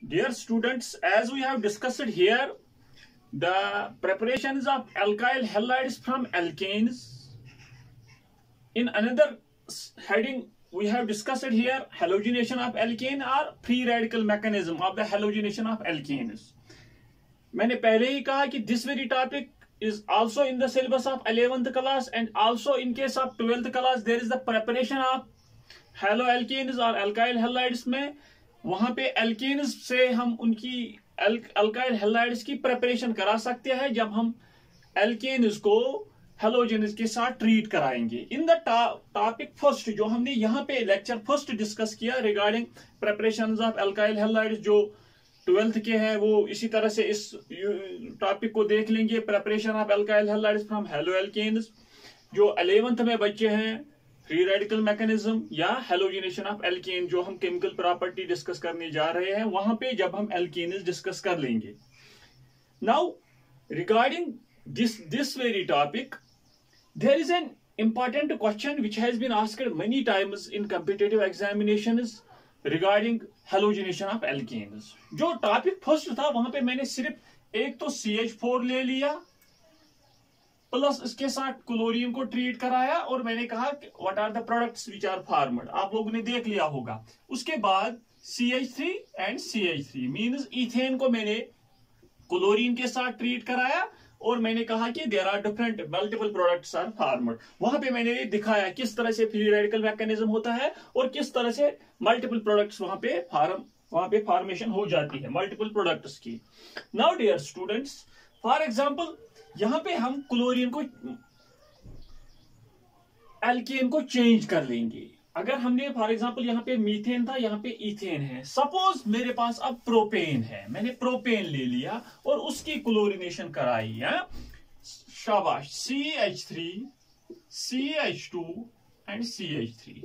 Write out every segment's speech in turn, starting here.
Dear students, as we have discussed here, the preparations of alkyl halides from alkanes. In another heading, we have discussed here halogenation of alkane or free radical mechanism of the halogenation of alkanes. मैंने पहले ही कहा कि this very topic is also in the syllabus of 11th class and also in case of 12th class there is the preparation of haloalkanes or alkyl halides में वहां पे alkanes से हम उनकी alkyl halides की preparation करा सकते हैं जब हम alkanes को halogens के साथ ट्रीट कराएंगे. इन द टॉपिक फर्स्ट जो हमने यहाँ पे लेक्चर फर्स्ट डिस्कस किया regarding preparation of alkyl halides जो 12th के हैं वो इसी तरह से इस टॉपिक को देख लेंगे. Preparation of alkyl halides from haloalkanes जो 11th में बच्चे हैं फ्री रेडिकल मैकेनिज्म या हेलोजिनेशन ऑफ एल्केन जो हम केमिकल प्रॉपर्टी डिस्कस करने जा रहे हैं वहां पे जब हम एल्केन्स डिस्कस कर लेंगे. Now regarding this very topic there is an important question which has been asked many times in competitive examinations regarding halogenation of alkanes. जो टॉपिक फर्स्ट था वहां पे मैंने सिर्फ एक तो CH4 ले लिया प्लस इसके साथ क्लोरीन को ट्रीट कराया और मैंने कहा what are the products which are formed. आप लोगों ने देख लिया होगा. उसके बाद CH3 and CH3 means ethane को मैंने क्लोरीन के साथ ट्रीट कराया और मैंने कहा कि there are different multiple products are formed. वहां पे मैंने दिखाया किस तरह से फ्री रेडिकल मैकेनिज्म होता है और किस तरह से मल्टीपल प्रोडक्ट्स वहां पे फॉर्मेशन हो जाती है मल्टीपल प्रोडक्ट्स की. Now dear students, for example यहां पे हम क्लोरीन को एल्केन को चेंज कर लेंगे. अगर हमने फॉर एग्जांपल यहां पे मीथेन था यहां पे इथेन है. सपोज मेरे पास अब प्रोपेन है, मैंने प्रोपेन ले लिया और उसकी क्लोरिनेशन कराई है. शाबाश. CH3 CH2 एंड CH3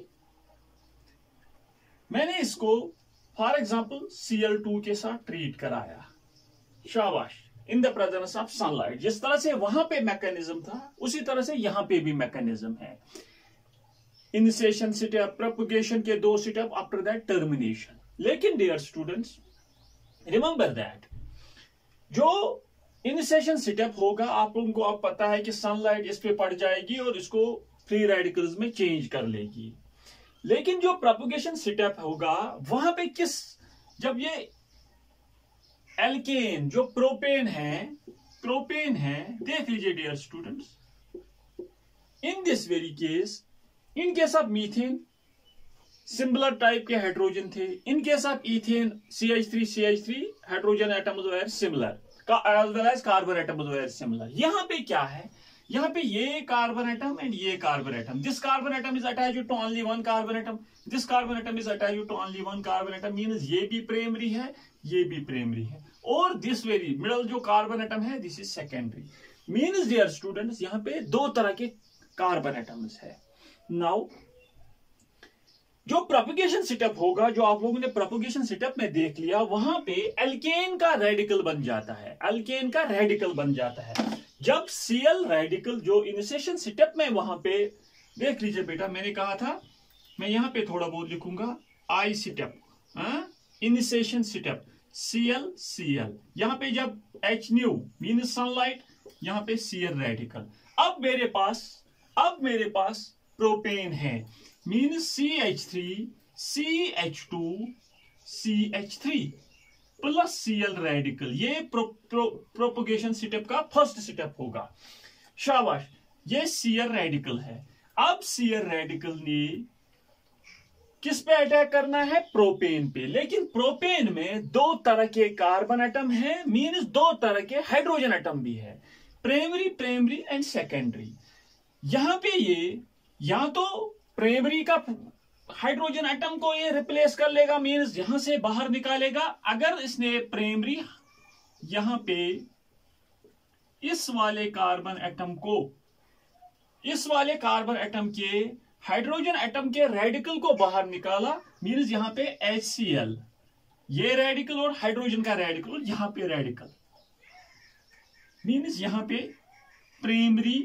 मैंने इसको फॉर एग्जांपल Cl2 के साथ ट्रीट कराया. शाबाश. In the presence of sunlight. जिस तरह से वहां पे मैकेनिज्म था उसी तरह से यहां पे भी मैकेनिज्म है. इनिशिएशन स्टेप, प्रोपगेशन के 2 स्टेप, आफ्टर दैट टर्मिनेशन. लेकिन डियर स्टूडेंट्स रिमेंबर दैट जो इनिशिएशन स्टेप होगा आप लोगों को अब पता है कि सनलाइट इस पे पड़ जाएगी और इसको फ्री रेडिकल्स में चेंज कर लेगी. लेकिन जो प्रोपगेशन स्टेप होगा वहां पे जब ये एल्केन जो प्रोपेन है देख लीजिए dear students. In this very case in case of methane similar type के हाइड्रोजन थे. In case of ethane CH3 hydrogen atoms were similar as well as carbon atoms were similar. यहां पे क्या है, यहां पे ये कार्बन एटम एंड ये carbon atom. This carbon atom is attached to only one carbon atom. This carbon atom is attached to only one carbon atom. Means ये भी प्राइमरी है ये भी प्राइमरी है और दिस वेरी मिडल जो carbon atom है this is secondary. Means dear students यहां पे 2 तरह के कार्बन एटम्स है. नाउ जो प्रोपगेशन सेटअप होगा जो आप लोगों ने प्रोपगेशन सेटअप में देख लिया वहां पे एल्केन का रेडिकल बन जाता है. एल्केन का रेडिकल बन जाता है जब Cl रेडिकल जो इनिशिएशन सेटअप में वहां पे देख लीजिए बेटा. मैंने कहा था मैं यहां पे थोड़ा बहुत लिखूंगा I setup initiation setup Cl यहां पे जब H न्यू मीन सनलाइट यहां पे Cl रेडिकल. अब मेरे पास प्रोपेन है mean CH3 CH2 CH3 plus Cl radical. ये प्रोपगेशन सेटअप का फर्स्ट सेटअप होगा. शाबाश. ये Cl रेडिकल है. अब Cl रेडिकल ने किस पे अटैक करना है, प्रोपेन पे. लेकिन प्रोपेन में 2 तरह के कार्बन एटम है मींस 2 तरह के हाइड्रोजन एटम भी है. Primary and secondary. यहां पे ये या तो प्राइमरी का हाइड्रोजन एटम को ये रिप्लेस कर लेगा मींस यहां से बाहर निकालेगा. अगर इसने प्राइमरी यहां पे इस वाले कार्बन एटम के हाइड्रोजन एटम के रेडिकल को बाहर निकाला मींस यहां पे HCl ये रेडिकल और हाइड्रोजन का रेडिकल और यहां पे रेडिकल मींस यहां पे प्राइमरी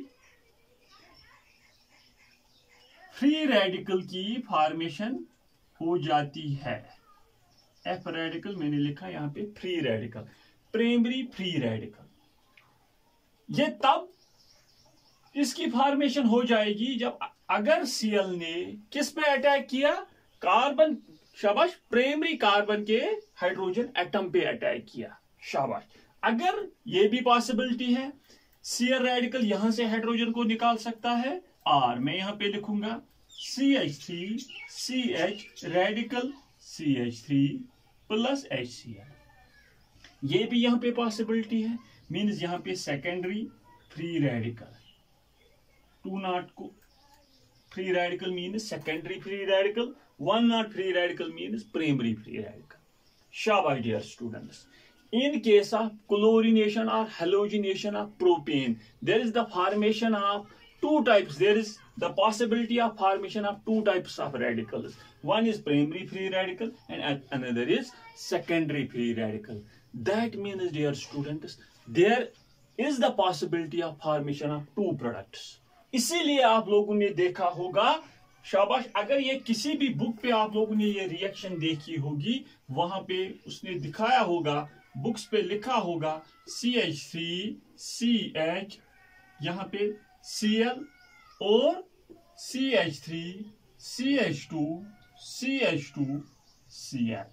फ्री रेडिकल की फॉर्मेशन हो जाती है. एफ रेडिकल मैंने लिखा यहाँ पे free radical, primary free radical. ये तब इसकी फॉर्मेशन हो जाएगी जब अगर Cl ने किस पे अटैक किया, कार्बन, शाबाश, प्राइमरी कार्बन के हाइड्रोजन एटम पे अटैक किया, शाबाश। अगर ये भी पॉसिबिलिटी है, Cl रेडिकल यहां से हाइड्रोजन को निकाल सकता है, और मैं यहां पे लिखूंगा CH3 CH radical CH3 plus HCl। ये भी यहां पे पॉसिबिलिटी है, मींस यहां पे सेकेंडरी फ्री रेडिकल, 2 नॉट को free radical means secondary free radical, 1 nought free radical means primary free radical. शाबाश dear students. In case of chlorination or halogenation of propane, there is the formation of two types. There is the possibility of formation of two types of radicals. One is primary free radical and another is secondary free radical. That means, dear students, there is the possibility of formation of two products. इसीलिए आप लोगों ने देखा होगा, शाबाश, अगर ये किसी भी बुक पे आप लोगों ने ये रिएक्शन देखी होगी, वहां पे उसने दिखाया होगा, बुक्स पे लिखा होगा CH3 CH, यहाँ पे Cl और CH3 CH2 CH2 Cl।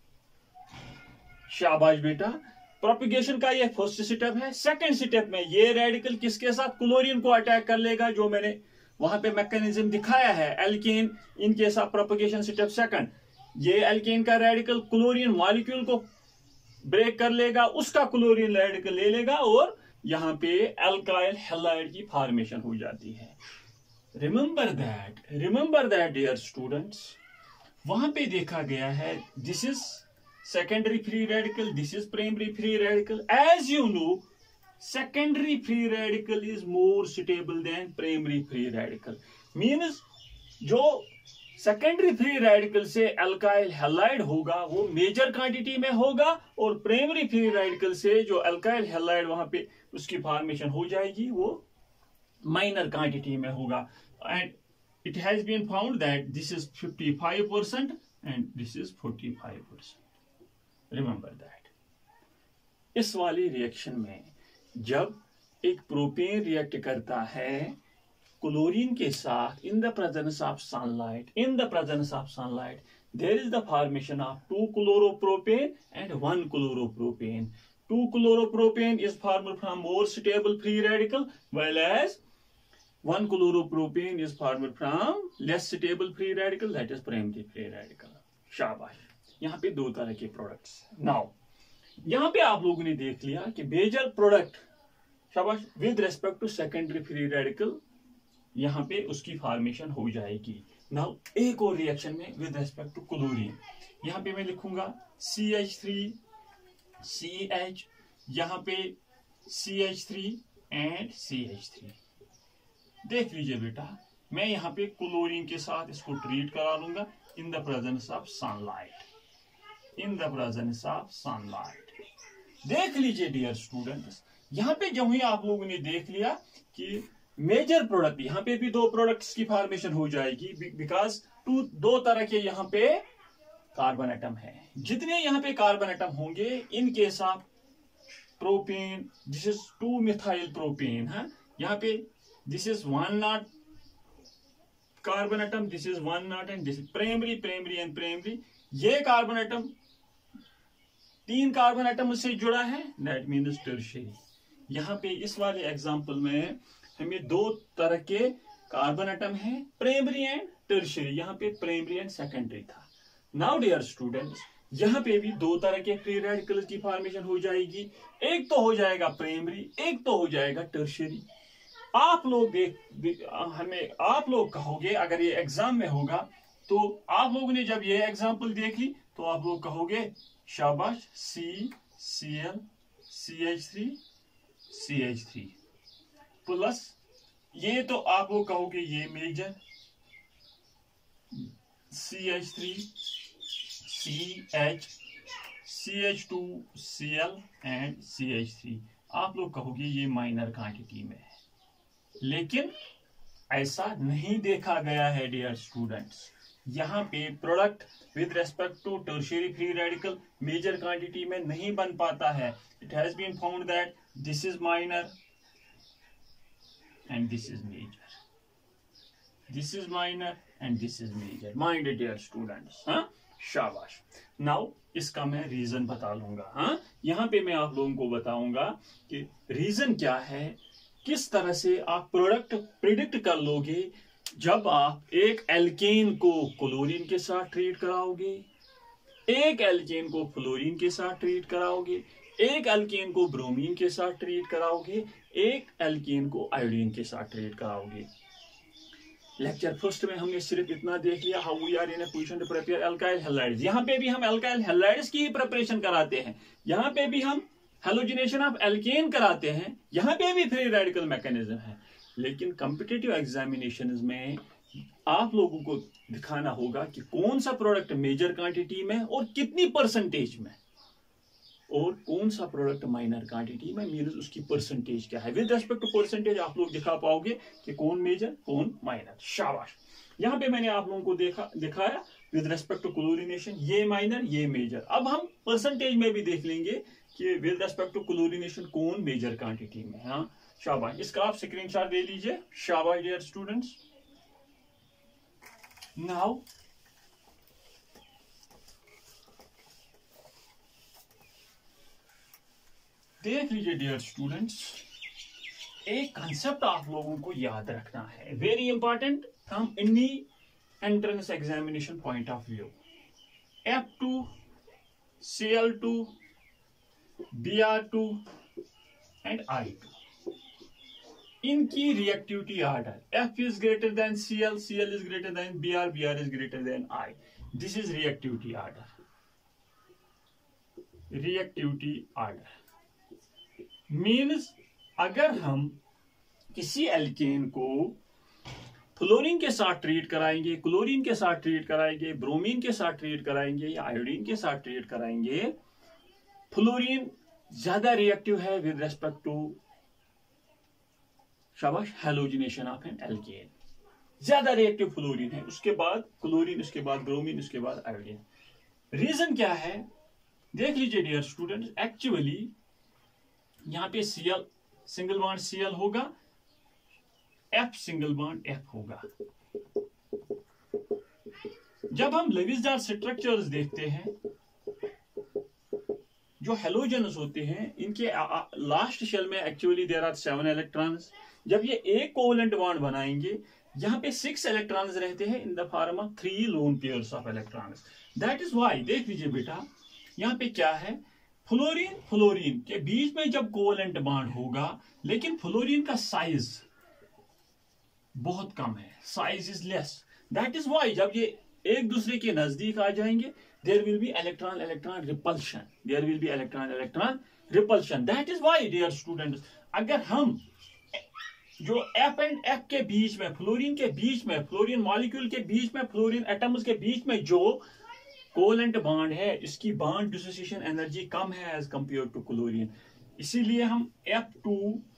शाबाश बेटा। प्रोपिगेशन का ये फर्स्ट स्टेप है। सेकंड स्टेप में ये रेडिकल किसके साथ, क्लोरीन को अटैक कर लेगा, जो मैंने वहां पे मैकेनिज्म दिखाया है, एल्केन, इनके साथ प्रोपिगेशन स्टेप सेकंड। ये एल्केन का रेडिकल क्लोरीन मॉलिक्यूल को ब्रेक कर लेगा, उसका क्लोरीन रेडिकल ले लेगा और यहां पे अल्काइल हैलाइड की फॉर्मेशन हो जाती है। रिमेंबर दैट डियर स्टूडेंट्स, वहां पे देखा गया है this is secondary free radical, this is primary free radical. As you know, secondary free radical is more stable than primary free radical. Means जो secondary free radical से alkyl halide होगा वो major quantity में होगा, और primary free radical से जो alkyl halide वहां पे उसकी फॉर्मेशन हो जाएगी वो माइनर क्वांटिटी में होगा। And it has been found that this is 55% and this is 45%. Remember that. इस वाली रिएक्शन में जब एक प्रोपेन रिएक्ट करता है क्लोरीन के साथ in the presence of sunlight, there is the formation of 2 chloropropan and 1 chloropropane. 2 chloropropane is formed from more stable free radical, while as 1 chloropropane is formed from less stable free radical, that is primary free radical. शाबाश। यहाँ पे दो तरह के products. Now यहाँ पे आप लोगों ने देख लिया कि मेजर प्रोडक्ट, शाबाश, with respect to secondary free radical यहाँ पे उसकी फॉर्मेशन हो जाएगी। नाउ एक और रिएक्शन में विद रेस्पेक्ट टू क्लोरीन, यहाँ पे मैं लिखूंगा CH3 CH, यहाँ पे CH3 एंड CH3। देख लीजिए बेटा, मैं यहाँ पे क्लोरीन के साथ इसको ट्रीट करा लूंगा in the presence of sunlight, देख लीजिए डियर स्टूडेंट्स, यहाँ पे जो ही आप लोगों ने देख लिया कि मेजर प्रोडक्ट, यहाँ पे भी 2 प्रोडक्ट्स की फॉर्मेशन हो जाएगी, बिकॉज 2 तरह के यहाँ पे कार्बन एटम है। जितने यहाँ पे कार्बन एटम होंगे in case of propane, this is 2 methyl propane है, यहाँ पे this is 1 nought carbon atom, this is 1 nought and this is primary and primary. ये कार्बन एटम 3 कार्बन एटम से जुड़ा है, दैट मीन्स टर्शियरी। यहाँ पे इस वाले एग्जांपल में हमें 2 तरह के कार्बन एटम है, प्राइमरी एंड टर्शियरी। यहाँ पे प्राइमरी एंड सेकेंडरी था। नाउ डियर स्टूडेंट्स, यहाँ पे भी 2 तरह के फ्री रेडिकल्स की फॉर्मेशन हो जाएगी, एक तो हो जाएगा प्राइमरी, एक तो हो जाएगा टर्शियरी। आप लोग कहोगे, अगर ये एग्जाम में होगा तो आप लोगों ने जब ये एग्जाम्पल देख ली तो आप लोग कहोगे शाबाश, CCl CH3 CH3 प्लस ये, तो आप लोग कहोगे ये major CH3 CH CH2 Cl and CH3, आप लोग कहोगे ये माइनर क्वांटिटी में है। लेकिन ऐसा नहीं देखा गया है डियर स्टूडेंट्स। यहाँ पे product with respect to tertiary free radical major quantity में नहीं बन पाता है. It has been found that this is minor and this is major. This is minor and this is major. Mind it dear students. हाँ, शाबाश. Now इसका मैं reason बता लूंगा. हाँ, यहाँ पे मैं आप लोगों को बताऊंगा कि रीजन क्या है, किस तरह से आप प्रोडक्ट प्रिडिक्ट कर लोगे जब आप एक एल्केन को क्लोरीन के साथ ट्रीट कराओगे, एक एल्केन को फ्लोरीन के साथ ट्रीट कराओगे, एक एल्केन को ब्रोमीन के साथ ट्रीट कराओगे, एक एल्केन को आयोडीन के साथ ट्रीट कराओगे. लेक्चर फर्स्ट में हमने सिर्फ इतना देख लिया, how we are in a position to prepare alkyl halides. यहाँ पे भी हम अल्काइल हैलाइड्स की ही प्रिपरेशन कराते हैं, यहाँ पे भी हम हेलोजिनेशन ऑफ एल्केन कराते हैं, यहाँ पे भी फ्री रेडिकल मैकेनिज्म है. लेकिन कॉम्पिटिटिव एग्जामिनेशन में आप लोगों को दिखाना होगा कि कौन सा प्रोडक्ट मेजर क्वांटिटी में और कितनी परसेंटेज में, और कौन सा प्रोडक्ट माइनर क्वांटिटी में, मींस उसकी परसेंटेज क्या है. विद रेस्पेक्ट टू परसेंटेज आप लोग दिखा पाओगे कि कौन मेजर कौन माइनर. शाबाश. यहाँ पे मैंने आप लोगों को दिखाया विद रेस्पेक्ट टू क्लोरीनेशन ये माइनर ये मेजर. अब हम परसेंटेज में भी देख लेंगे कि विद रेस्पेक्ट टू क्लोरीनेशन कौन मेजर क्वांटिटी में. हाँ, शाबाश. इसका आप स्क्रीनशॉट ले लीजिए. शाबाश डियर स्टूडेंट्स. नाउ देख लीजिए डियर स्टूडेंट्स, एक कंसेप्ट आप लोगों को याद रखना है, very important from any entrance examination point of view. F2 Cl2 Br2 and I2, इनकी reactivity order F is greater than Cl, Cl is greater than Br, Br is greater than I. This is reactivity order. Reactivity order means अगर हम किसी alkene को fluorine के साथ treat कराएंगे, chlorine के साथ ट्रीट कराएंगे, ब्रोमीन के साथ ट्रीट कराएंगे या आयोडीन के साथ ट्रीट कराएंगे, फ्लोरीन ज्यादा रिएक्टिव है विद रेस्पेक्ट टू शाबाश हेलोजिनेशन ऑफ एन एल्केन. ज्यादा रिएक्टिव फ्लोरीन है, उसके बाद क्लोरीन, उसके बाद ब्रोमीन, उसके बाद आयोडीन. रीजन क्या है देख लीजिए डियर स्टूडेंट्स. एक्चुअली यहां पे Cl सिंगल बॉन्ड Cl होगा, F सिंगल बॉन्ड F होगा. जब हम लेविस डॉट स्ट्रक्चर्स देखते हैं जो हेलोजनस होते हैं, इनके लास्ट शेल में एक्चुअली देयर आर 7 इलेक्ट्रॉन्स. जब ये एक कोवेलेंट बॉन्ड बनाएंगे, यहां पे 6 इलेक्ट्रॉन्स रहते हैं in the form of 3 lone pairs of electrons. That is why देख लीजिए बेटा, यहां पे क्या है, फ्लोरीन फ्लोरीन के बीच में जब कोवेलेंट बॉन्ड होगा, लेकिन फ्लोरीन का साइज बहुत कम है, size is less. That is why जब ये एक दूसरे के नजदीक आ जाएंगे, there will be electron electron repulsion, there will be electron electron repulsion. That is why dear students, अगर हम जो F एंड F के बीच में, फ्लोरीन के बीच में, फ्लोरीन मॉलिक्यूल के बीच में, फ्लोरीन एटम्स के बीच में जो कोवेलेंट बॉन्ड है, इसकी बॉन्ड डिसोसिएशन एनर्जी कम है एज कंपेयर टू क्लोरीन. इसीलिए हम F2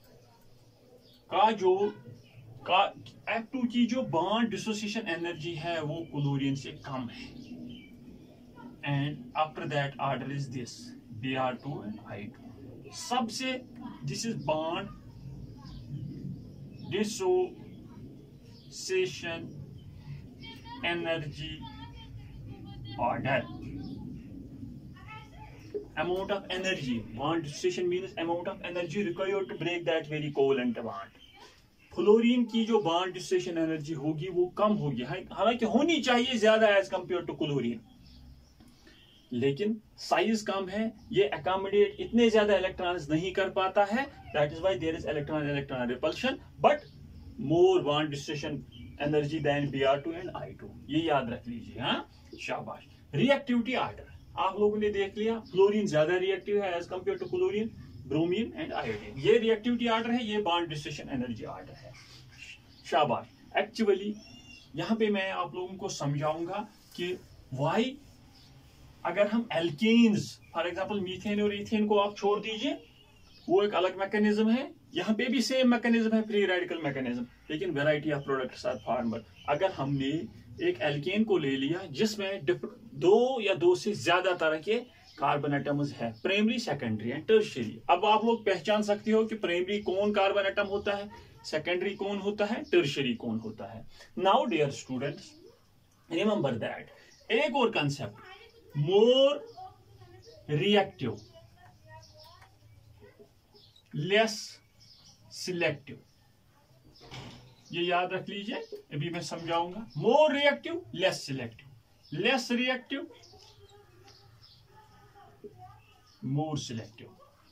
की जो बॉन्ड डिसोसिएशन एनर्जी है वो क्लोरीन से कम है. And after that order is this Br2 and I2. सबसे this is bond dissociation energy order. Amount of energy, bond dissociation means amount of energy required to break that very covalent bond. Fluorine की जो bond dissociation energy होगी वो कम होगी, हालांकि होनी चाहिए ज्यादा एज कंपेयर टू क्लोरीन, लेकिन साइज कम है, ये अकोमोडेट इतने ज्यादा इलेक्ट्रॉन्स नहीं कर पाता है. That is why there is electron electron repulsion but more bond dissociation energy than Br2 and I2. ये याद रख लीजिए. हाँ, शाबाश. रिएक्टिविटी ऑर्डर आप लोगों ने देख लिया, फ्लोरीन ज्यादा रिएक्टिव है as compare to chlorine, bromine and iodine. ये रिएक्टिविटी ऑर्डर है, ये बॉन्ड डिसोसिएशन एनर्जी ऑर्डर है. शाबाश. एक्चुअली यहां पे मैं आप लोगों को समझाऊंगा कि व्हाई अगर हम एल्केन्स, फॉर एग्जांपल मीथेन और इथेन को आप छोड़ दीजिए, वो एक अलग मैकेनिज्म है, यहाँ पे भी सेम मैकेनिज्म है, फ्री रेडिकल मैकेनिज्म, लेकिन variety of products are formed. अगर हमने एक एल्केन को ले लिया जिसमें दो या दो से ज्यादा तरह के कार्बन एटम्स है, प्राइमरी, सेकेंडरी एंड टर्शियरी। अब आप लोग पहचान सकते हो कि प्राइमरी कौन कार्बन एटम होता है, सेकेंडरी कौन होता है, टर्शियरी कौन होता है। Now dear students, remember that एक और concept, more reactive less selective, ये याद रख लीजिए, अभी मैं समझाऊंगा। More reactive less selective, less reactive more selective.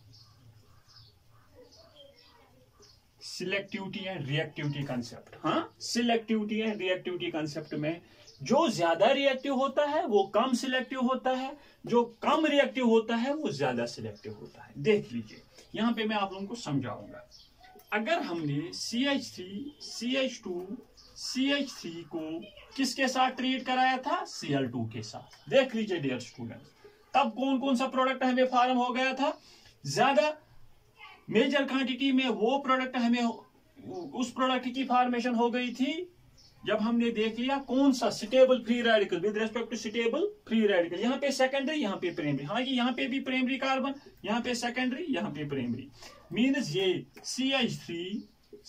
Selectivity and reactivity concept, हाँ, सिलेक्टिविटी एंड रिएक्टिविटी कंसेप्ट में जो ज्यादा रिएक्टिव होता है वो कम सिलेक्टिव होता है, जो कम रिएक्टिव होता है वो ज्यादा सिलेक्टिव होता है। देख लीजिए, यहां पे मैं आप लोगों को समझाऊंगा। अगर हमने CH3, CH2, CH3 को किसके साथ ट्रीट कराया था, Cl2 के साथ। देख लीजिए डियर स्टूडेंट, तब कौन कौन सा प्रोडक्ट हमें फॉर्म हो गया था, ज्यादा मेजर क्वांटिटी में वो प्रोडक्ट हमें, उस प्रोडक्ट की फॉर्मेशन हो गई थी जब हमने देख लिया कौन सा stable free radical with respect to stable free radical. यहाँ पे सेकेंडरी, यहाँ पे प्राइमरी, हाँ यहाँ पे भी प्राइमरी कार्बन, यहाँ पे सेकेंडरी, यहाँ पे प्राइमरी। मीन्स ये CH3,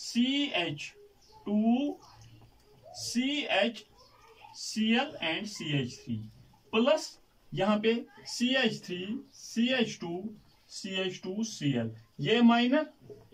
CH2, CHCl and CH3 plus यहाँ पे CH3, CH2, CH2Cl, ये माइनर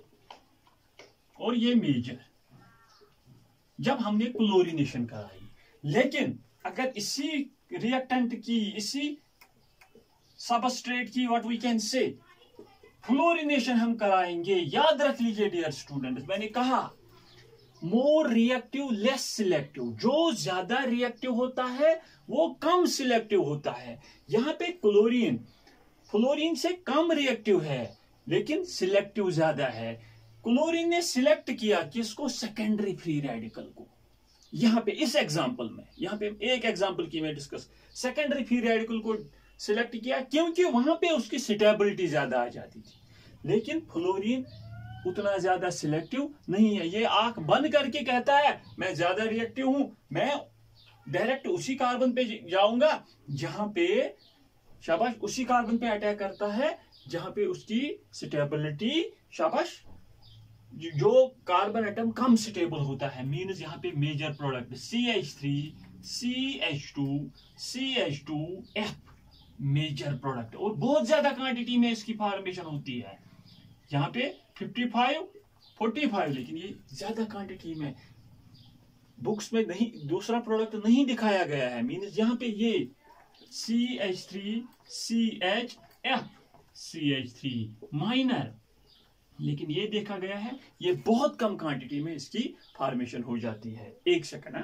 और ये मेजर, जब हमने क्लोरीनेशन कराई। लेकिन अगर इसी रिएक्टेंट की, इसी सबस्ट्रेट की, what we can say, fluorination हम कराएंगे, याद रख लीजिए डियर स्टूडेंट्स, मैंने कहा मोर रिएक्टिव लेस सिलेक्टिव, जो ज्यादा रिएक्टिव होता है वो कम सिलेक्टिव होता है। यहां पे क्लोरीन फ्लोरीन से कम रिएक्टिव है लेकिन सिलेक्टिव ज्यादा है। क्लोरीन ने सिलेक्ट किया किसको, सेकेंडरी फ्री रेडिकल को। यहां पे इस एग्जांपल में, यहां पे एक एग्जांपल की मैं डिस्कस, सेकेंडरी फ्री रेडिकल को सिलेक्ट किया क्योंकि वहां पे उसकी स्टेबिलिटी ज्यादा आ जाती थी। लेकिन फ्लोरीन उतना ज्यादा सिलेक्टिव नहीं है। ये आंख बंद करके कहता है मैं ज्यादा रिएक्टिव हूं, मैं डायरेक्ट उसी कार्बन पे जाऊंगा जहां पे, शाबाश, उसी कार्बन पे अटैक करता है जहां पे उसकी स्टेबिलिटी, शाबाश, जो कार्बन एटम कम स्टेबल होता है। मीन्स यहाँ पे major product CH3, CH2, CH2F major product, और बहुत ज्यादा क्वांटिटी में इसकी फॉर्मेशन होती है। यहाँ पे 55, 45, लेकिन ये ज्यादा क्वांटिटी में बुक्स में नहीं, दूसरा प्रोडक्ट नहीं दिखाया गया है। मीन्स यहाँ पे ये CH3, CHF, CH3 माइनर, लेकिन ये देखा गया है ये बहुत कम क्वांटिटी में इसकी फॉर्मेशन हो जाती है। एक सेकंड,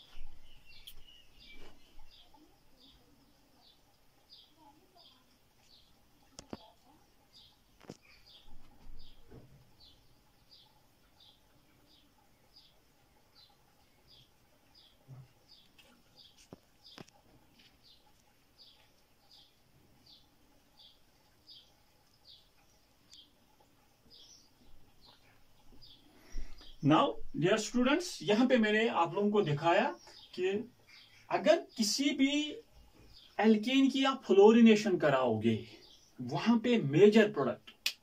नाउ डियर स्टूडेंट्स, यहां पे मैंने आप लोगों को दिखाया कि अगर किसी भी एल्केन की आप फ्लोरिनेशन कराओगे, वहां पे मेजर प्रोडक्ट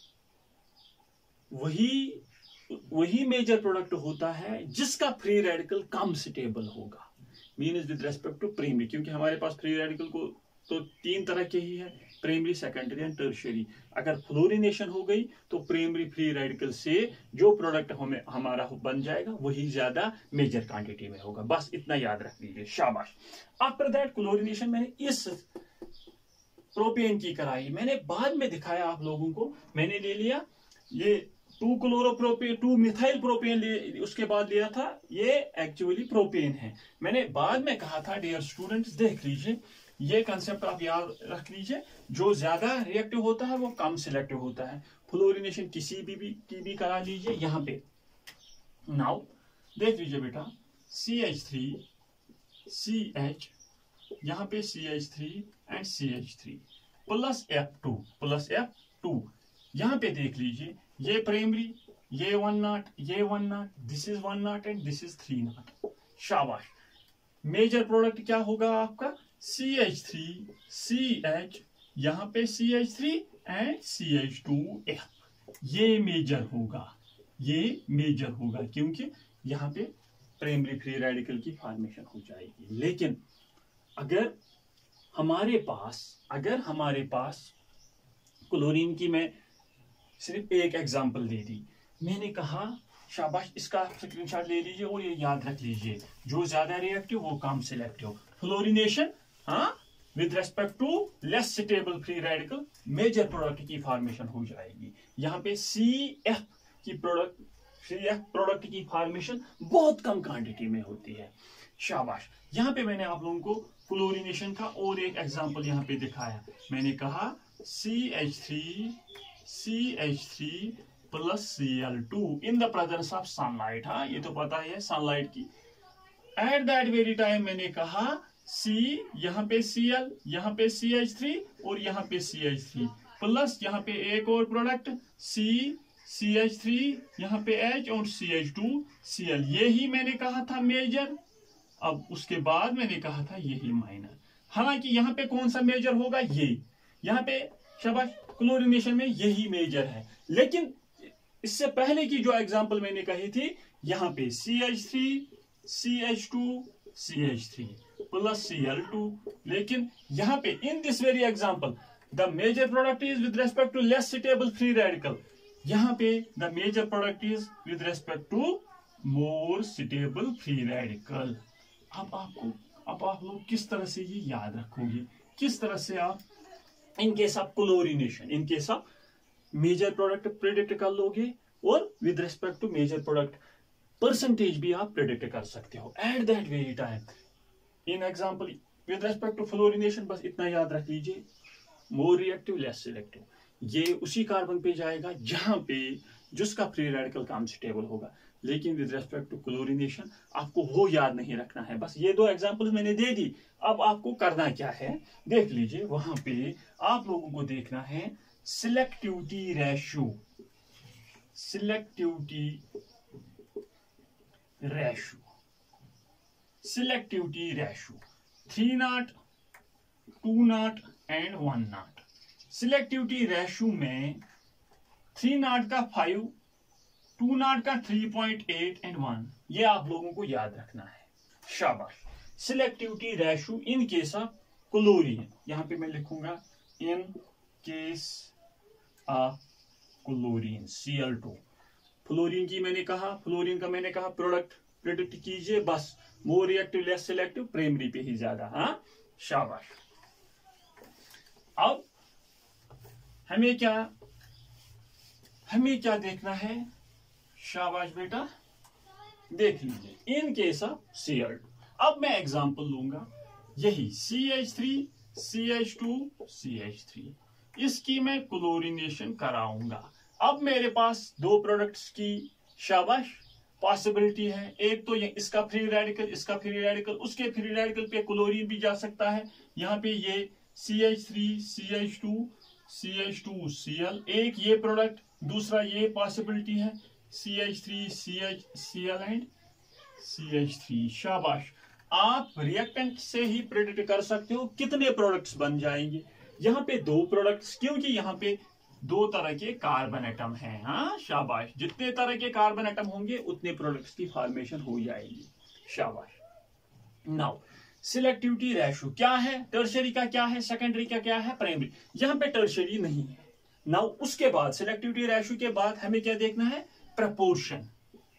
वही मेजर प्रोडक्ट होता है जिसका फ्री रेडिकल कम स्टेबल होगा। Means with respect to primary, क्योंकि हमारे पास फ्री रेडिकल को तो 3 तरह के ही है, प्राइमरी, सेकेंडरी एंड टर्शियरी। अगर फ्लोरिनेशन हो गई तो प्राइमरी फ्री रेडिकल से जो प्रोडक्ट हमारा बन जाएगा वही ज्यादा मेजर क्वांटिटी में होगा। बस इतना याद रख लीजिए, शाबाश। आफ्टर दैट क्लोरिनेशन मैंने इस प्रोपेन की कराई, मैंने बाद में दिखाया आप लोगों को। मैंने ले लिया ये 2-क्लोरोप्रोपेन, 2-मिथाइल प्रोपेन उसके बाद लिया था, ये एक्चुअली प्रोपेन है। मैंने बाद में कहा था डियर स्टूडेंट्स, देख लीजिए ये कंसेप्ट आप याद रख लीजिए, जो ज्यादा रिएक्टिव होता है वो कम सिलेक्टिव होता है। फ्लोरिनेशन किसी की भी करा लीजिए। यहां पे नाउ देख लीजिए बेटा, CH3, CH, यहां पे CH3 and CH3 plus F2, plus F2। यहां पे देख लीजिए ये प्राइमरी ये 1 नॉट, ये 1 nought, this is 1 nought and this is 3 nought. शाबाश। मेजर प्रोडक्ट क्या होगा आपका? CH3 CH, यहां पे CH3 एंड CH2F। ये मेजर होगा, ये मेजर होगा, क्योंकि यहां पे प्राइमरी फ्री रेडिकल की फॉर्मेशन हो जाएगी। लेकिन अगर हमारे पास क्लोरीन की, मैं सिर्फ एक एग्जांपल दे दी, मैंने कहा शाबाश, इसका स्क्रीनशॉट ले लीजिए और ये याद रख लीजिए, जो ज्यादा रिएक्टिव वो कम सिलेक्टिव। फ्लोरिनेशन, हाँ, with respect to less stable free radical major product की फॉर्मेशन हो जाएगी। यहाँ पे CF प्रोडक्ट की फॉर्मेशन बहुत कम क्वांटिटी में होती है। शाबाश। यहाँ पे मैंने आप लोगों को फ्लोरिनेशन का और एक एग्जांपल यहाँ पे दिखाया। मैंने कहा CH3 plus Cl2 in the presence of sunlight. हाँ, ये तो पता है सनलाइट की। एट दैट वेरी टाइम मैंने कहा C, यहाँ पे Cl, यहाँ पे CH3 और यहाँ पे CH3 प्लस यहाँ पे एक और प्रोडक्ट CH3, यहाँ पे H और CH2Cl। यही मैंने कहा था मेजर। अब उसके बाद मैंने कहा था यही माइनर। हालांकि यहाँ पे कौन सा मेजर होगा? ये यहाँ पे शाबाश, क्लोरिनेशन में यही मेजर है। लेकिन इससे पहले की जो एग्जांपल मैंने कही थी, यहाँ पे CH3 CH2 CH3 plus Cl2। लेकिन यहाँ पे in this very example the major product is with respect to less stable free radical. यहाँ पे the major product is with respect to more stable free radical. अब आप लोग किस तरह से ये याद रखोगे, किस तरह से आप in case of chlorination, in case of major product predict कर लोगे और with respect to major product percentage भी आप प्रेडिक्ट कर सकते हो at that very time. In example with respect to fluorination बस इतना याद रख लीजिए, मोर रिएक्टिव लेस सिलेक्टिव। ये उसी कार्बन पे जाएगा जहां पे जिसका फ्री रेडिकल कम स्टेबल होगा। लेकिन विद रेस्पेक्ट टू क्लोरिनेशन आपको वो याद नहीं रखना है। बस ये दो एग्जांपल्स मैंने दे दी। अब आपको करना क्या है देख लीजिए। वहां पे आप लोगों को देखना है selectivity ratio, selectivity ratio 3 nought, 2 nought and 1 nought. Selectivity ratio में 3 नॉट का 5, 2 नॉट का 3.8 एंड 1, ये आप लोगों को याद रखना है। शाबाश। Selectivity ratio in case of chlorine, यहां पे मैं लिखूंगा in case of chlorine Cl2। Fluorine की मैंने कहा, फ्लोरीन का मैंने कहा प्रोडक्ट प्रेडिक्ट कीजिए, बस more reactive less selective, primary पे ही ज्यादा। हाँ, शाबाश। अब हमें क्या देखना है? शाबाश बेटा, देख लीजिए इन केस ऑफ Cl2। अब मैं एग्जांपल लूंगा, यही CH3 CH2 CH3, इसकी मैं क्लोरिनेशन कराऊंगा। अब मेरे पास दो प्रोडक्ट्स की शाबाश पॉसिबिलिटी है। एक तो ये इसका फ्री रेडिकल, इसका फ्री रेडिकल, उसके फ्री रेडिकल पे क्लोरीन भी जा सकता है। यहाँ पे ये CH3 CH2 CH2Cl, एक ये प्रोडक्ट, दूसरा ये पॉसिबिलिटी है CH3 CHCl एंड CH3। शाबाश। आप रिएक्टेंट से ही प्रेडिक्ट कर सकते हो कितने प्रोडक्ट्स बन जाएंगे। यहाँ पे दो प्रोडक्ट्स, क्योंकि यहाँ पे दो तरह के कार्बन एटम हैं। हाँ, शाबाश। जितने तरह के कार्बन एटम होंगे उतने प्रोडक्ट्स की फॉर्मेशन हो जाएगी। शाबाश। नाउ सिलेक्टिविटी रेशियो क्या है? टर्शरी का क्या है, सेकेंडरी का क्या है, प्राइमरी। यहाँ पे टर्शरी नहीं है। नाउ उसके बाद सिलेक्टिविटी रेशियो के बाद हमें क्या देखना है? प्रपोर्शन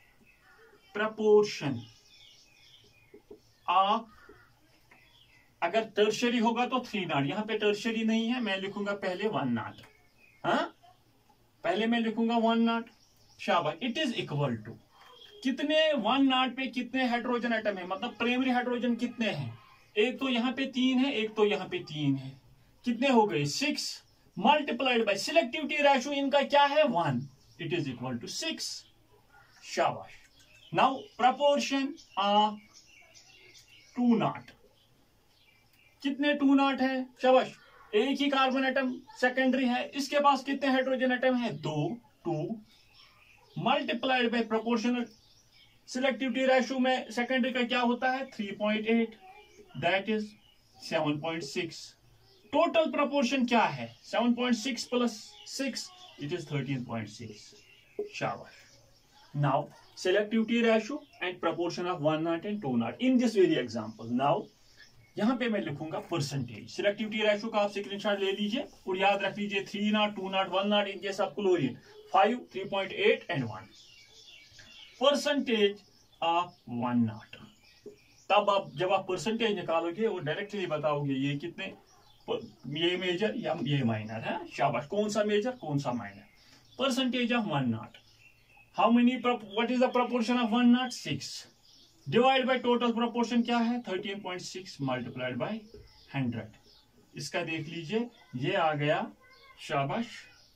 ऑफ, अगर टर्शरी होगा तो 3 नॉट, यहाँ पे टर्शरी नहीं है, मैं लिखूंगा पहले 1 नॉट। हाँ, पहले मैं लिखूंगा 1 नॉट। शाबाश। इट इज इक्वल टू कितने, 1 नॉट पे कितने हाइड्रोजन एटम है, मतलब प्राइमरी हाइड्रोजन कितने हैं? एक तो यहाँ पे 3 है, एक तो यहाँ पे 3 है। कितने हो गए? 6 मल्टीप्लाइड बाय सिलेक्टिविटी रेशियो इनका क्या है? 1। It is equal to 6। शाबाश। नाउ प्रपोर्शन ऑफ 2 नॉट, कितने 2 नॉट है? शाबाश। एक ही कार्बन एटम सेकेंडरी है, इसके पास कितने हाइड्रोजन एटम है? 2 2 multiplied by proportional. Selectivity ratio में सेकेंडरी का क्या होता है 3.8, दैट इज 7.6। टोटल प्रोपोर्शन क्या है 7.6 प्लस 6, इट इज 13.6। शाबाश। Now selectivity ratio and proportion of 1 knot and 2 knot in this very example. Now यहां पे मैं लिखूंगा परसेंटेज। सिलेक्टिविटी रेशियो का आप स्क्रीनशॉट ले लीजिए और याद रख लीजिए 3 knot, 2 knot, 1 knot in case of chlorine 5, 3.8 and 1। Percentage of 1 knot। तब आप जब आप परसेंटेज निकालोगे वो डायरेक्टली बताओगे ये कितने, ये मेजर या ये माइनर है। शाबाश। कौन सा मेजर कौन सा minor. Percentage of 1 knot। How many? What is the proportion of 1 knot? 6. Divide by total proportion क्या है 13.6 multiplied by 100। इसका देख लीजिए ये आ गया शाबाश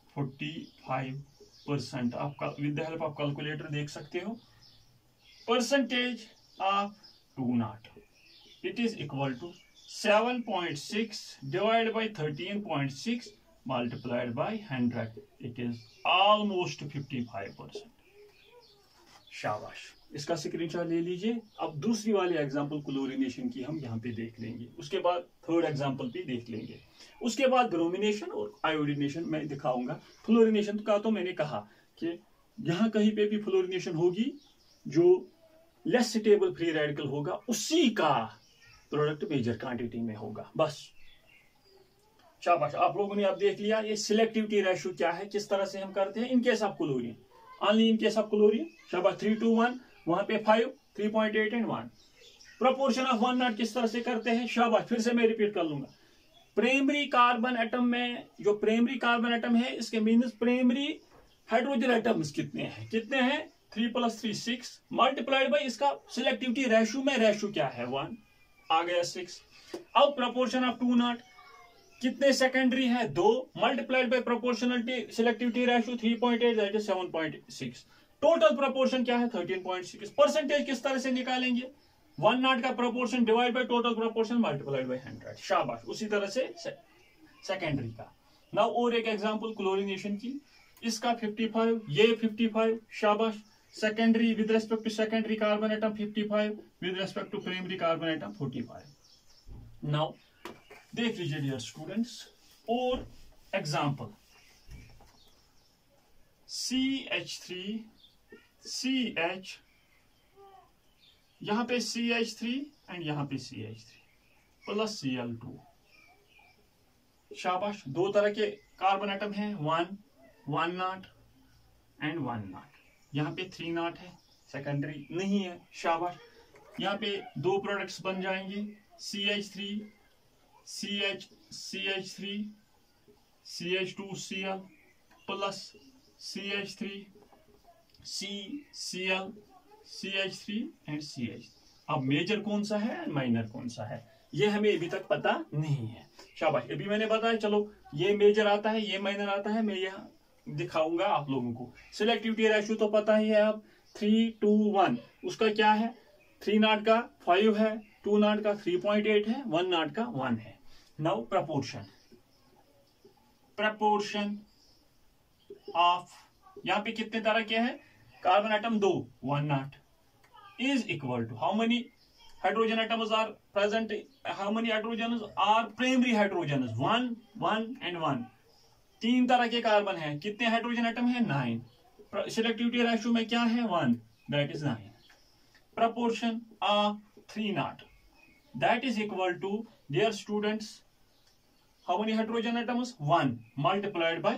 45%। आप with the help of calculator देख सकते हो। Percentage of 2 knot it is equal to 7.6 divide by 13.6 multiplied by 100। It is almost 55%। शाबाश। इसका स्क्रीनशॉट ले लीजिए। अब दूसरी वाली एग्जांपल क्लोरीनेशन की हम यहाँ पे देख लेंगे, उसके बाद थर्ड एग्जांपल भी देख लेंगे, उसके बाद ब्रोमिनेशन और आयोडीनेशन मैं दिखाऊंगा। फ्लोरिनेशन का तो मैंने कहा कि यहाँ कहीं पे भी फ्लोरिनेशन होगी जो लेस स्टेबल फ्री रेडिकल होगा उसी का प्रोडक्ट मेजर क्वांटिटी में होगा। बस शाबाश। आप लोगों ने अब देख लिया ये सिलेक्टिविटी रेशियो क्या है, किस तरह से हम करते हैं in case of chlorine, only in case of chlorine. शाबाश। 3 to 1, वहां पे 5, 3.8 एंड 1। प्रोपोर्शन ऑफ 1 knot किस तरह से करते हैं। शाबाश। फिर से मैं रिपीट कर लूंगा। प्राइमरी कार्बन एटम में जो प्राइमरी कार्बन एटम है इसके मीन्स प्राइमरी हाइड्रोजन एटम्स कितने हैं 3 + 3 6 मल्टीप्लाइड बाई इसका सिलेक्टिविटी रेशियो में रेशियो क्या है 1 आ गया 6। अब प्रोपोर्शन ऑफ 2 knot कितने सेकेंडरी है 2 multiplied by proportionality selectivity ratio 3.8 that is 7.6। Total proportion क्या है 13.6। परसेंटेज किस तरह से निकालेंगे 1 knot का proportion divide by total proportion multiplied by 100। शाबाश। उसी तरह से सेकेंडरी का। नाउ और एक एग्जांपल क्लोरीनेशन की, इसका 55 ये 55। शाबाश। Secondary with respect to secondary carbon atom 55 with respect to primary carbon atom 45। Now देख लीजिए डियर स्टूडेंट्स और एग्जांपल CH3 CH, यहां पे CH3 एंड यहां पे CH3 प्लस Cl2। शाबाश। दो तरह के कार्बन एटम हैं 1 knot एंड 1 knot। यहां पे 3 knot है, सेकेंडरी नहीं है। शाबाश। यहां पे दो प्रोडक्ट्स बन जाएंगे CH3 CH CH3 CH2Cl plus CH3 CCl CH3 and CH। अब मेजर कौन सा है माइनर कौन सा है ये हमें अभी तक पता नहीं है। शाबाश। अभी मैंने बताया चलो ये मेजर आता है ये माइनर आता है, मैं यहाँ दिखाऊंगा आप लोगों को। सिलेक्टिविटी रेशियो तो पता ही है अब 3 to 1। उसका क्या है 3 knot का 5 है, 2 knot का 3.8 है, 1 knot का 1 है। नाउ प्रपोर्शन ऑफ यहाँ पे कितने तरह के हैं carbon atom 2 1 knot is equal to how many hydrogen atoms are present, how many hydrogens are primary hydrogens 1 1 and 1। 3 तरह के कार्बन है, कितने हाइड्रोजन एटम है 9। सिलेक्टिविटी रेशियो में क्या है 1 that is 9। Proportion of 3 knot that is equal to dear students how many hydrogen atoms 1 multiplied by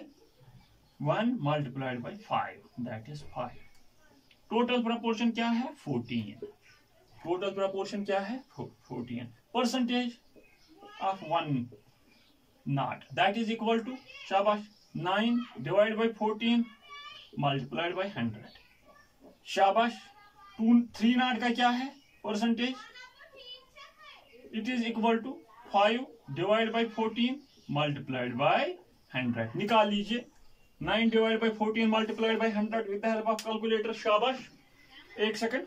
5 that is 5। Total proportion क्या है 14। टोटल प्रोपोर्शन क्या है 14। Percentage of 1 knot that is equal to शाबाश 9 divided by 14 multiplied by 100। शाबाश। 3 knot का क्या है percentage it is equal to 5 divide by 14 multiplied by 100। निकाल लीजिए 9 divide by 14 multiplied by 100 with the help of calculator. शाबाश। एक second.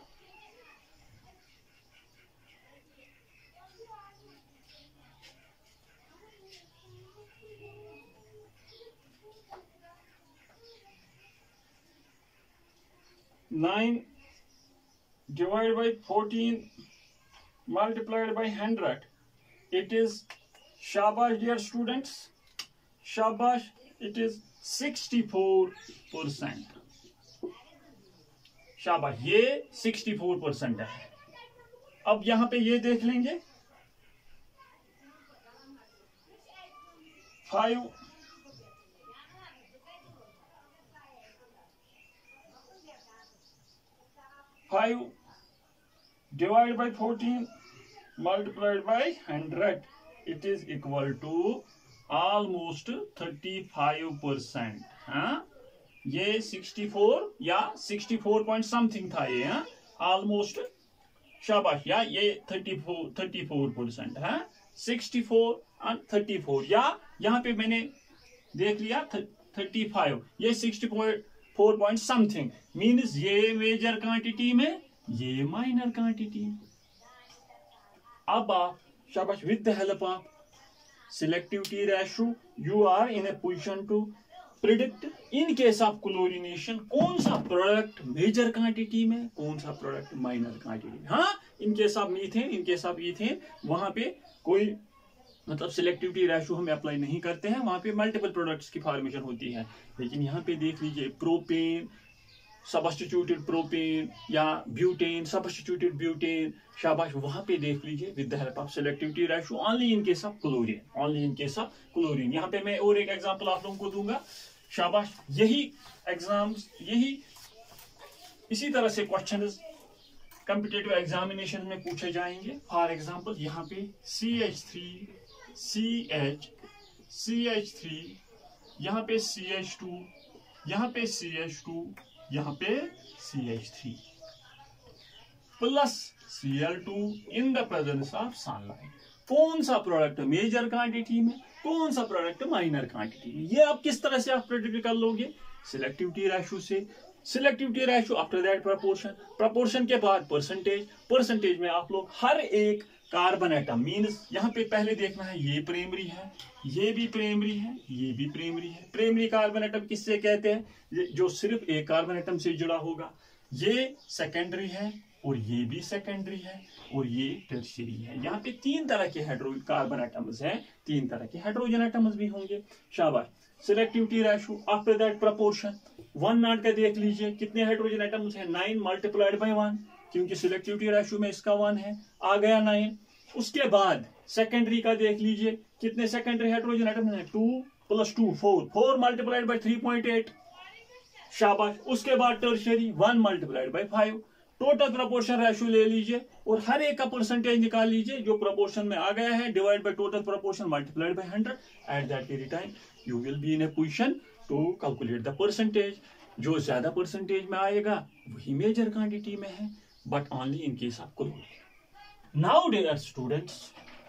9 divided by 14 multiplied by 100. It is, shabash dear students, shabash, it is 64%. शाबाश, ये 64% है। अब यहां पे ये देख लेंगे 5 divided by 14 multiplied by 100, it is equal to almost 35%। हाँ, ये 64 या 64 पॉइंट समथिंग था ये, हाँ, ऑलमोस्ट, शाबाश, या ये 34% है, 64 और 34, या यहाँ पे मैंने देख लिया 35, ये 64 पॉइंट समथिंग, मीन्स ये मेजर क्वांटिटी में, ये माइनर क्वांटिटी। अब आप, शाबाश, with the help of selectivity ratio you are in a position to predict in case of chlorination कौन सा प्रोडक्ट मेजर क्वांटिटी में, कौन सा प्रोडक्ट माइनर क्वांटिटी में। हाँ, in case of methane, in case of ethane, वहां पे कोई मतलब सिलेक्टिविटी रेशियो हम अप्लाई नहीं करते हैं, वहां पे मल्टीपल प्रोडक्ट्स की फॉर्मेशन होती है। लेकिन यहाँ पे देख लीजिए प्रोपेन सबस्टिट्यूटेड प्रोपेन या ब्यूटेन सबस्टिट्यूटेड ब्यूटेन, शाबाश, वहां पे देख लीजिए with the help of selectivity ratio only in case of chlorine, only in case of chlorine. यहाँ पे मैं और एक एग्जांपल आप लोगों को दूंगा, शाबाश, यही एग्जाम्स, यही इसी तरह से क्वेश्चंस कॉम्पिटिटिव एग्जामिनेशन में पूछे जाएंगे। फॉर एग्जांपल यहाँ पे CH3 CH3, यहाँ पे CH2, यहाँ पे CH2, यहाँ पे CH3 plus Cl2 in the presence of sunlight. कौन सा प्रोडक्ट मेजर क्वांटिटी में, कौन सा प्रोडक्ट माइनर क्वांटिटी में, ये आप किस तरह से आप प्रेडिक्ट कर लोगे? सिलेक्टिविटी रेशियो से। Selectivity ratio after that proportion, proportion के बाद परसेंटेज, परसेंटेज में आप लोग हर एक कार्बन एटम, मीन्स यहाँ पे पहले देखना है ये प्राइमरी है, ये भी प्राइमरी है, ये भी प्राइमरी है। प्राइमरी कार्बन एटम किससे कहते हैं? जो सिर्फ एक कार्बन एटम से जुड़ा होगा। ये सेकेंडरी है, और ये भी सेकेंडरी है, और ये टर्शियरी है। यहाँ पे 3 तरह के कार्बन एटम्स हैं, 3 तरह के हाइड्रोजन एटम्स भी होंगे। शाबाश। Selectivity ratio after that proportion 1/0 का देख लीजिए, कितने हाइड्रोजन एटम्स हैं? 9 मल्टीप्लाइड बाय 1, क्योंकि सिलेक्टिविटी रेशियो में इसका 1 है, आ गया 9। उसके बाद सेकेंडरी का देख लीजिए, कितने सेकेंडरी हाइड्रोजन एटम है? 2 + 2 4 मल्टीप्लाइड बाय 3.8, शाबाश। उसके बाद tertiary 1 multiplied by 5। Total proportion ratio ले लीजिए और हर एक का परसेंटेज निकाल लीजिए, जो प्रोपोर्शन में आ गया है, divide by total proportion multiplied by 100। At that very time you will be in a position to calculate the percentage. जो ज्यादा परसेंटेज में आएगा वही मेजर क्वांटिटी में है, but only in case of chlorine. Now dear students,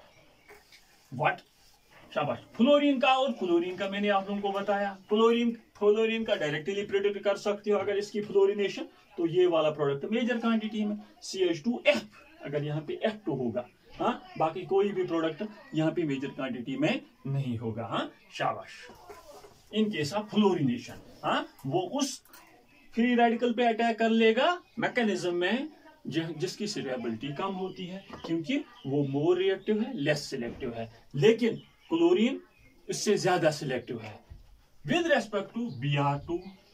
what, शाबाश, fluorine का और क्लोरीन का मैंने आप लोगों को बताया। फ्लोरीन का डायरेक्टली प्रेडिक्ट कर सकते हो अगर इसकी फ्लोरिनेशन, तो ये वाला प्रोडक्ट मेजर क्वांटिटी में CH2F, अगर यहाँ पे F2 होगा, हाँ, बाकी कोई भी प्रोडक्ट यहाँ पे मेजर क्वांटिटी में नहीं होगा। हाँ, शाबाश। इन केस ऑफ फ्लोरिनेशन, हाँ, वो उस फ्री रेडिकल पे अटैक कर लेगा मैकेनिज्म में जिसकी सिलेबिलिटी कम होती है, क्योंकि वो मोर रिएक्टिव है, लेस सिलेक्टिव है। लेकिन क्लोरीन इससे ज्यादा सिलेक्टिव है with respect to Br2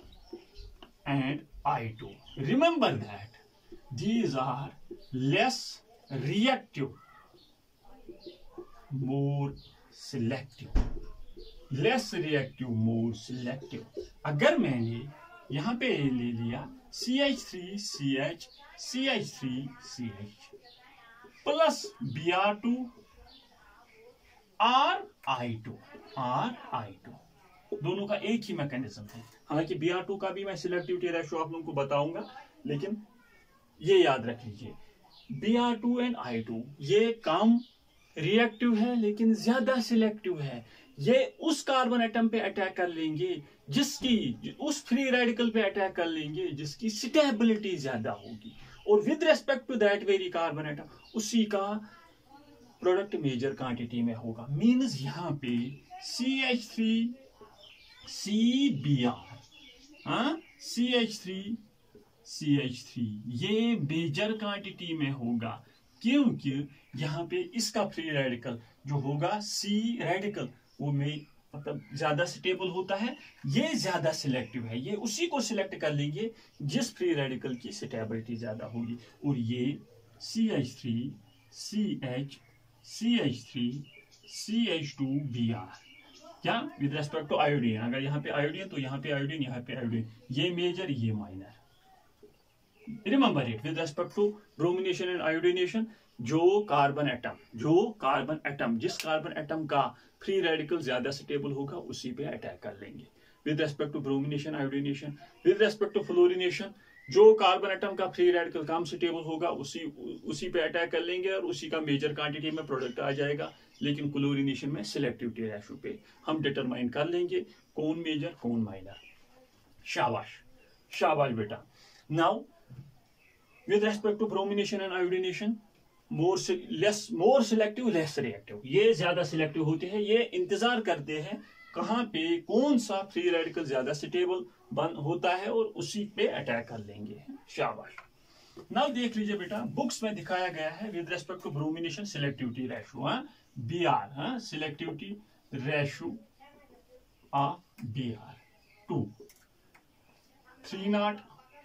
and I2. Remember that these are less reactive, more selective. Less reactive, more selective. अगर मैंने यहाँ पे ले लिया CH3 CH CH3 CH plus Br2 I2, दोनों का एक ही मैकेनिज्म है। हालांकि Br2 का भी मैं सिलेक्टिविटी रेशियो आप लोगों को बताऊंगा, लेकिन ये याद रख लीजिए, Br2 एंड I2 ये कम रिएक्टिव है लेकिन ज्यादा सिलेक्टिव है। ये उस कार्बन एटम पे अटैक कर लेंगे जिसकी, उस फ्री रेडिकल पे अटैक कर लेंगे जिसकी स्टेबिलिटी ज्यादा होगी, और with respect to that very carbon atom उसी का प्रोडक्ट मेजर क्वांटिटी में होगा। मीन्स यहाँ पे CH3 CBr, हाँ, CH3 CH3, ये मेजर क्वांटिटी में होगा क्योंकि यहाँ पे इसका फ्री रेडिकल जो होगा C रेडिकल वो में मतलब ज्यादा स्टेबल होता है, ये ज्यादा सिलेक्टिव है, ये उसी को सिलेक्ट कर लेंगे जिस फ्री रेडिकल की स्टेबिलिटी ज्यादा होगी। और ये CH3 CH CH3 CH2 Br क्या विद रेस्पेक्ट टू आयोडीन, अगर यहाँ पे आयोडीन तो यहाँ पे आयोडीन, यहाँ पे आयोडीन, ये मेजर ये minor. Remember it with respect to bromination and iodination, जो कार्बन एटम जिस कार्बन एटम का फ्री रेडिकल ज्यादा स्टेबल होगा उसी पे अटैक कर लेंगे। With respect to bromination iodination, with respect to fluorination, जो कार्बन एटम का फ्री रेडिकल कम स्टेबल होगा उसी पे अटैक कर लेंगे और उसी का मेजर क्वांटिटी में प्रोडक्ट आ जाएगा। लेकिन क्लोरिनेशन में सिलेक्टिविटी रेशो पे हम डिटरमाइन कर लेंगे कौन मेजर कौन माइनर। शाबाश शाबाश बेटा। Now with respect to bromination and iodination, more selective less reactive, ये ज्यादा सिलेक्टिव होते हैं, ये इंतजार करते हैं कहां पे कौन सा फ्री रेडिकल ज्यादा स्टेबल बन होता है और उसी पे अटैक कर लेंगे। शाबाश। नाउ देख लीजिए बेटा, बुक्स में दिखाया गया है with respect to bromination selectivity ratio Br, selectivity ratio of Br 2 3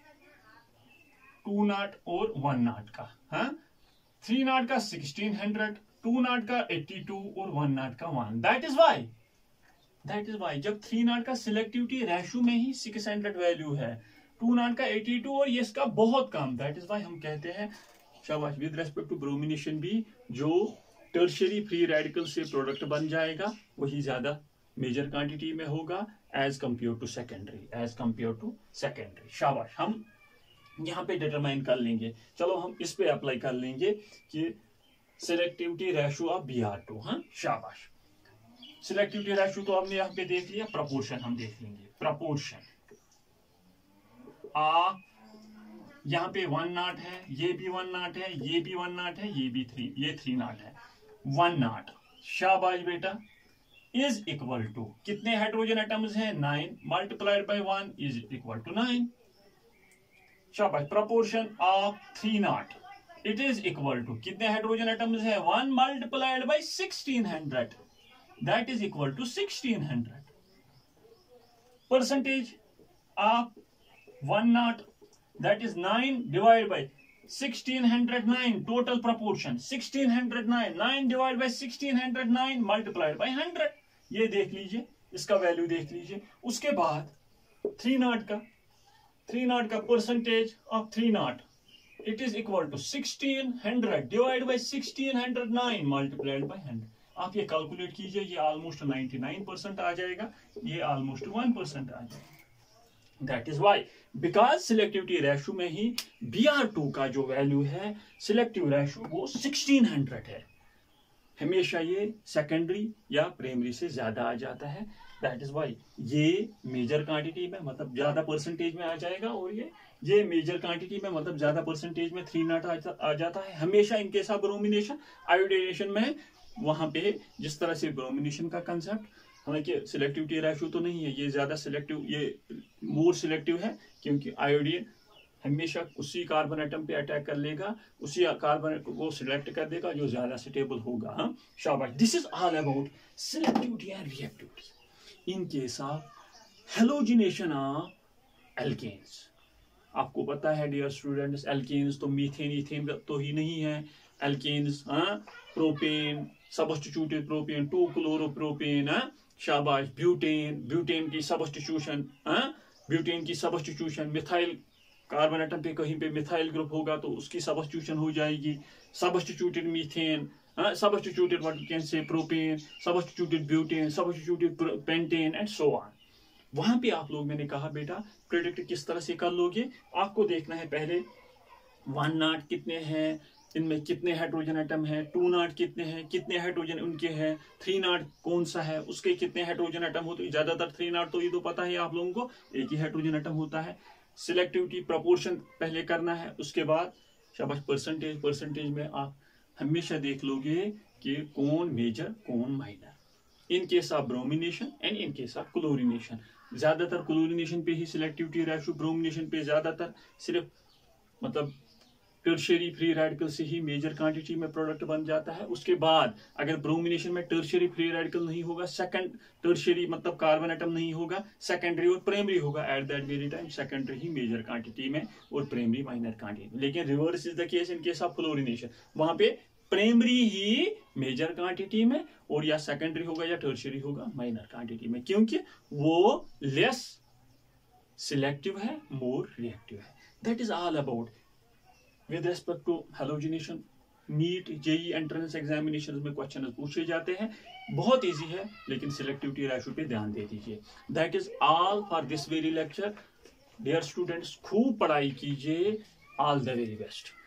2 और 1 नॉट का 3 नॉट का 1600, 2 नॉट का 82 और 1 नॉट का 1। दैट इज वाई जब 3 नॉट का सिलेक्टिविटी रेशो में ही 600 वैल्यू है, 2 नॉट का 82 और ये इसका बहुत कम, दैट इज वाई हम कहते हैं शाबाश विद रेस्पेक्ट टू ब्रोमिनेशन भी जो टर्शियरी फ्री रेडिकल से प्रोडक्ट बन जाएगा वही ज्यादा मेजर क्वांटिटी में होगा एज कंपेयर टू सेकेंडरी। शाबाश। हम यहाँ पे डिटरमाइन कर लेंगे, चलो हम इस पे अप्लाई कर लेंगे कि सिलेक्टिविटी रेशो ऑफ Br2। शाबाश। सिलेक्टिविटी रेशो तो हमने यहाँ पे देख लिया, प्रपोर्शन हम देख लेंगे। प्रपोर्शन यहाँ पे 1 नॉट है, ये भी 1 नॉट है, ये भी 1 नॉट है, ये 3 नॉट है, 1 नॉट। शाबाश बेटा। इज इक्वल टू कितने हाइड्रोजन एटम्स हैं 9 multiplied by 1 is equal to 9। शाबाश। Proportion of 3 nought it is equal to कितने हाइड्रोजन एटम्स हैं 1 multiplied by 1600 that is equal to 1600। Percentage of 1 nought that is 9 divide by 1609 total proportion 1609 9 divide by 1609 multiplied by 100। ये देख लीजिए, इसका value देख लीजिए। उसके बाद 3 नॉट का percentage of 3 nought it is equal to 1600 divide by 1609 multiplied by 100। आप ये कैलकुलेट कीजिए, ये ऑलमोस्ट 99% आ जाएगा, ये ऑलमोस्ट 1% आ जाएगा। That is why because selectivity ratio में ही Br2 का जो वैल्यू है सिलेक्टिव रेशो वो 1600 है। हमेशा ये सेकेंडरी या प्राइमरी से ज्यादा आ जाता है। दैट इज वाई ये मेजर क्वांटिटी में मतलब ज्यादा परसेंटेज में आ जाएगा और ये मेजर क्वांटिटी में मतलब ज्यादा परसेंटेज में 3 नॉट आ जाता है हमेशा। इनके साथ ब्रोमिनेशन आयोडीनेशन में वहां पे जिस तरह से ब्रोमिनेशन का कंसेप्ट, हालांकि सिलेक्टिविटी रेशो तो नहीं है, ये ज्यादा सिलेक्टिव, ये मोर सिलेक्टिव है क्योंकि आयोडीन हमेशा उसी कार्बन एटम पे अटैक कर लेगा, उसी कार्बन को सिलेक्ट कर देगा जो ज्यादा स्टेबल होगा। शाबाश। This is all about selectivity and reactivity in case of halogenation of alkanes. आपको पता है डियर स्टूडेंट्स, एल्केन्स तो मीथेन इथेन तो ही नहीं है, alkanes propane, substituted propane, two chloropropane, शाबाश, ब्यूटेन की सब्स्टिट्यूशन, मिथाइल कार्बन एटम पे कहीं पे मिथाइल ग्रुप होगा तो उसकी सब्स्टिट्यूशन हो जाएगी, substituted methane, substituted what you can say propane, substituted butane, substituted pentane and so on. वहां पे आप लोग मैंने कहा बेटा प्रेडिक्ट किस तरह से कर लोगे, आपको देखना है पहले 1 नॉट कितने हैं, इनमें कितने हाइड्रोजन एटम है, 2 नॉट कितने हैं, कितने हाइड्रोजन उनके हैं, 3 नॉट कौन सा है, उसके कितने हाइड्रोजन एटम होते हैं। ज्यादातर 3 नॉट तो ये तो पता है आप लोगों को, एक ही हाइड्रोजन एटम होता है। सिलेक्टिविटी प्रोपोर्शन पहले करना है, उसके बाद शाबाश परसेंटेज में आप हमेशा देख लोगे कि कौन मेजर कौन minor. In case of bromination and in case of chlorination. ज्यादातर क्लोरिनेशन पे ही सिलेक्टिविटी रेशियो, ब्रोमिनेशन पे ज्यादातर सिर्फ मतलब टर्शियरी फ्री रेडिकल से ही मेजर क्वांटिटी में प्रोडक्ट बन जाता है। उसके बाद अगर ब्रोमिनेशन में टर्शियरी फ्री रेडिकल नहीं होगा, सेकंड टर्शियरी मतलब कार्बन एटम नहीं होगा, सेकेंडरी और प्राइमरी होगा, at that very time secondary ही मेजर क्वांटिटी में और प्राइमरी माइनर क्वांटिटी में। लेकिन reverse is the case in case of chlorination, वहां पे प्राइमरी ही मेजर क्वांटिटी में और या सेकेंडरी होगा या टर्शियरी होगा माइनर क्वांटिटी में, क्योंकि वो लेस सिलेक्टिव है, मोर रिएक्टिव है। That is all about with respect to halogenation. NEET JEE entrance examination में क्वेश्चन पूछे जाते हैं, बहुत इजी है, लेकिन सिलेक्टिविटी रेशियो पे ध्यान दे दीजिए। That is all for this very lecture. Dear students, खूब पढ़ाई कीजिए। All the very best.